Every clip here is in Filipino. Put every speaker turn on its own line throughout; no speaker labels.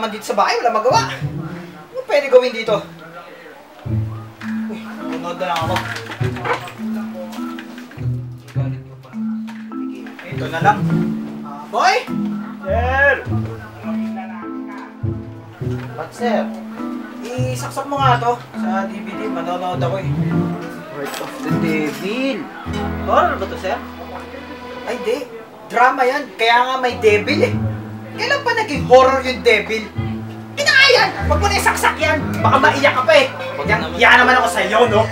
naman dito sa bahay, wala magawa. Ano pwede gawin dito? Uy, unod na lang ako. Galit ko pa. Ito na lang. Boy!
Sir!
Ba't sir? Isaksak mo nga to sa DVD, manonood ako eh.
Heart of the Devil.
Horror ba to sir? Ay di, drama yan. Kaya nga may devil eh. Kailan pa naging horror yung devil? Yan! Huwag mo na isaksak yan! Baka maiyak ka pa eh! Yan naman ako sa iyo, no?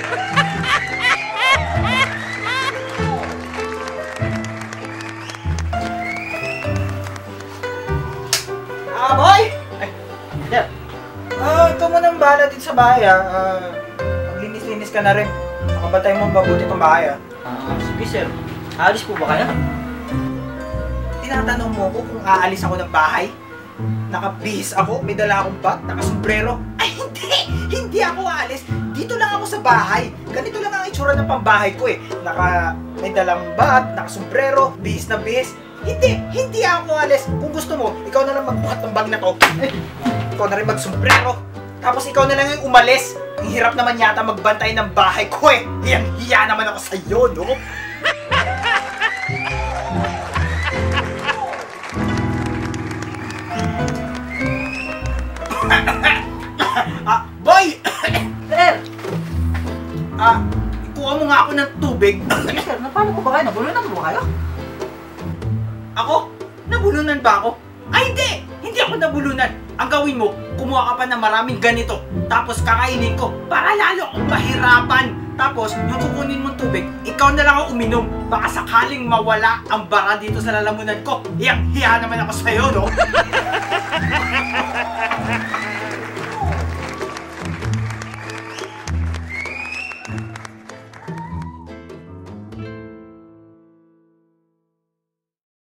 Boy! Ay,
Sir.
ikaw mo nang bahala dito sa bahay maglinis-linis ka na rin. Nakabantay mo mabuti itong bahay
Sige sir. Aalis po ba kayo?
Tinatanong mo ko kung aalis ako ng bahay? Nakabihis ako, may dala akong bag, nakasombrero. Ay hindi! Hindi ako aalis. Dito lang ako sa bahay. Ganito lang ang itsura ng pambahay ko eh. May dalang bag, nakasombrero, bihis na bihis. Hindi ako aalis. Kung gusto mo, ikaw na lang magbuhat ng bag na to. Ikaw na rin magsombrero. Tapos ikaw na lang yung umalis. Ang hirap naman yata magbantay ng bahay ko eh. Hiya naman ako sa iyo, no? Boy!
Sir!
Ikuha mo nga ako ng tubig.
Sige sir, paano po ba kayo? Nabulunan po ba kayo?
Ako? Nabulunan ba ako? Ay hindi! Hindi ako nabulunan. Ang gawin mo, kumuha ka pa ng maraming ganito. Tapos kakainin ko para lalo akong mahirapan. Tapos, yung kukunin mong tubig, ikaw na lang ang uminom. Baka sakaling mawala ang bara dito sa lalamunan ko. Hiya naman ako sa'yo, no?